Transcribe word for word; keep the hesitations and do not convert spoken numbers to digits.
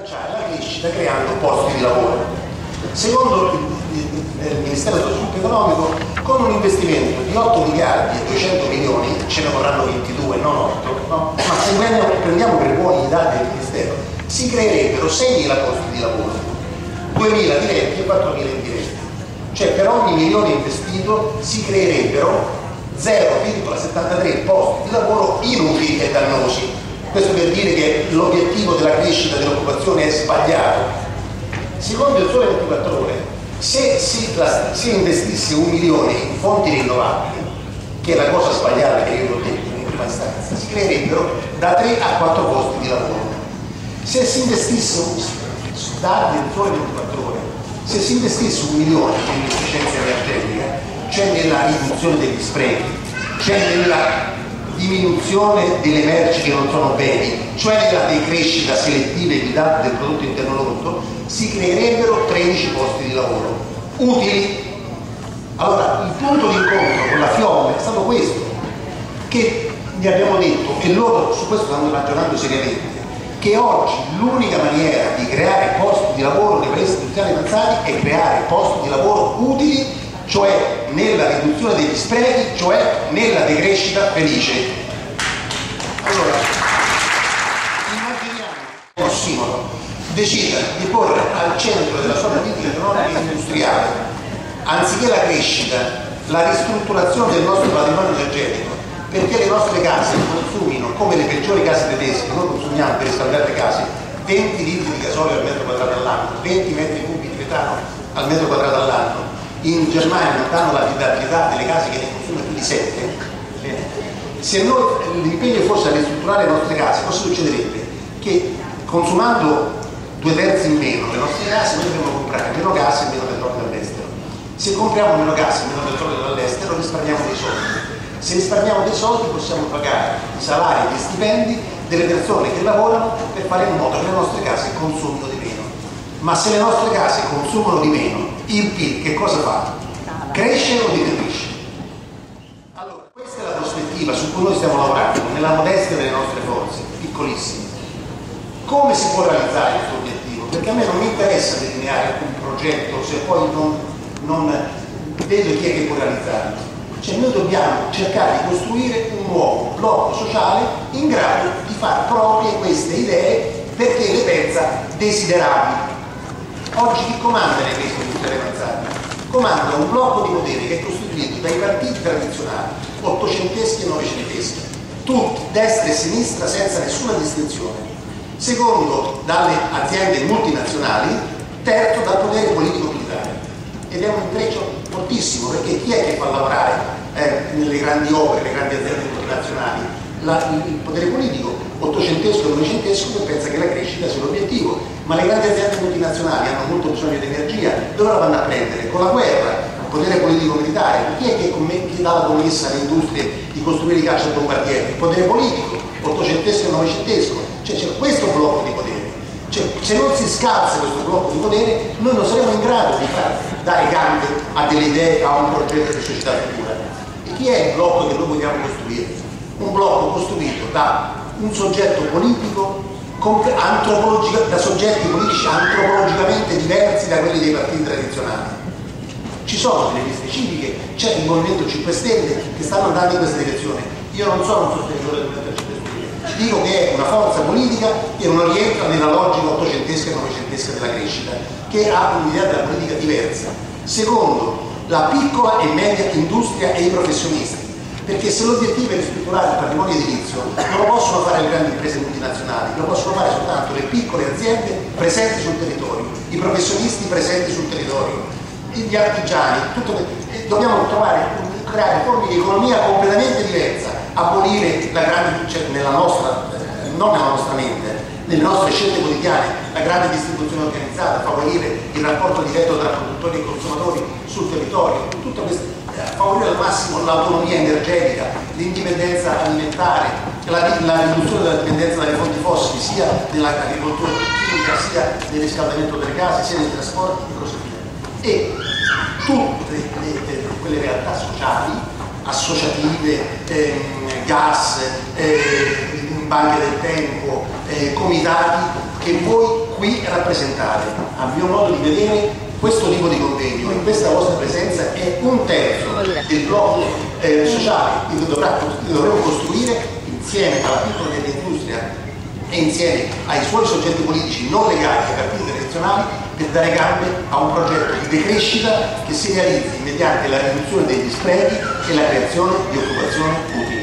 rilanciare la crescita creando posti di lavoro. Secondo il, il, il Ministero dello Sviluppo Economico, con un investimento di otto miliardi e duecento milioni, ce ne vorranno ventidue, non otto, no? Ma se prendiamo per buoni i dati del Ministero, si creerebbero seimila posti di lavoro, duemila diretti e quattromila indiretti. Cioè per ogni milione investito si creerebbero zero virgola settantatré posti di lavoro inutili e dannosi. Questo per dire che l'obiettivo della crescita dell'occupazione è sbagliato. Secondo il Sole ventiquattro Ore, se si, la, si investisse un milione in fonti rinnovabili, che è la cosa sbagliata che io ho detto in prima istanza, si creerebbero da tre a quattro posti di lavoro. Se si investisse, dati del Sole ventiquattro Ore, se si investisse un milione in efficienza energetica, c'è nella riduzione degli sprechi, c'è nella diminuzione delle merci che non sono beni, cioè nella decrescita selettiva e guidata del prodotto interno lordo, si creerebbero tredici posti di lavoro utili. Allora il punto di incontro con la FIOM è stato questo, che gli abbiamo detto, e loro su questo stanno ragionando seriamente, che oggi l'unica maniera di creare posti di lavoro nei paesi industriali avanzati è creare posti di lavoro utili, cioè nella riduzione degli sprechi, cioè nella decrescita felice. Allora, immaginiamo che Ossimolo decida di porre al centro della sua politica economica e industriale, anziché la crescita, la ristrutturazione del nostro patrimonio energetico, perché le nostre case consumino come le peggiori case tedesche. Noi consumiamo per riscaldare le case venti litri di gasolio al metro quadrato all'anno, venti metri cubi di metano al metro quadrato all'anno. In Germania non danno l'abitabilità delle case che ne consumano più di sette. Se noi l'impegno fosse a ristrutturare le nostre case, cosa succederebbe? Che consumando due terzi in meno le nostre case, noi dobbiamo comprare meno gas e meno petrolio dall'estero. Se compriamo meno gas e meno petrolio dall'estero, risparmiamo dei soldi. Se risparmiamo dei soldi, possiamo pagare i salari e gli stipendi delle persone che lavorano per fare in modo che le nostre case consumino di meno. Ma se le nostre case consumano di meno, il P I L che cosa fa? Cresce o diminuisce? Allora, questa è la prospettiva su cui noi stiamo lavorando, nella modestia delle nostre forze, piccolissime. Come si può realizzare questo obiettivo? Perché a me non mi interessa delineare un progetto se poi non, non vedo chi è che può realizzarlo. Cioè noi dobbiamo cercare di costruire un nuovo blocco sociale in grado di far proprie queste idee perché le pensa desiderabili. Oggi chi comanda le crisi industriali avanzate? Comanda un blocco di potere che è costituito dai partiti tradizionali, ottocenteschi e novecenteschi, tutti, destra e sinistra, senza nessuna distinzione. Secondo, dalle aziende multinazionali, terzo, dal potere politico-militare. Ed è un intreccio fortissimo, perché chi è che fa lavorare eh, nelle grandi opere, le grandi aziende multinazionali? La, il, il potere politico, ottocentesco e novecentesco, che pensa che la crescita sia l'obiettivo, ma le grandi aziende multinazionali hanno molto bisogno di energia, dove la vanno a prendere? Con la guerra, il potere politico-militare. Chi è che, che dà la commessa alle industrie di costruire i cacciabombardieri? Il potere politico, ottocentesco e novecentesco. Cioè c'è questo blocco di potere. Cioè, se non si scalza questo blocco di potere, noi non saremo in grado di far dare gambe a delle idee, a un progetto di società futura. E chi è il blocco che noi vogliamo costruire? Un blocco costruito da un soggetto politico, da soggetti politici antropologicamente diversi da quelli dei partiti tradizionali. Ci sono delle liste civiche, c'è il Movimento cinque Stelle che stanno andando in questa direzione. Io non sono un sostenitore del Movimento cinque Stelle, dico che è una forza politica che non rientra nella logica ottocentesca e novecentesca della crescita, che ha un'idea della politica diversa. Secondo, la piccola e media industria e i professionisti, perché se l'obiettivo è ristrutturare il patrimonio edilizio non lo possono fare le grandi imprese multinazionali, lo possono fare soltanto le piccole aziende presenti sul territorio, i professionisti presenti sul territorio, gli artigiani. Tutto, dobbiamo trovare, creare forme di economia completamente diversa, abolire la grande, cioè nella nostra, eh, non nella nostra mente, nelle nostre scelte quotidiane, la grande distribuzione organizzata, favorire il rapporto diretto tra produttori e consumatori sul territorio, tutto questo, favorire al massimo l'autonomia energetica, l'indipendenza alimentare, la, la riduzione della dipendenza dalle fonti fossili, sia nell'agricoltura chimica, sia nel riscaldamento delle case, sia nei trasporti e così via. E tutte le, le, quelle realtà sociali, associative, eh, gas, eh, banche del tempo, eh, comitati, che voi qui rappresentare. A mio modo di vedere, questo tipo di convegno in questa vostra presenza è un terzo del blocco eh, sociale che dovremo costruire insieme alla piccola e media industria e insieme ai suoi soggetti politici non legati ai partiti tradizionali, per dare gambe a un progetto di decrescita che si realizzi mediante la riduzione degli sprechi e la creazione di occupazione utile.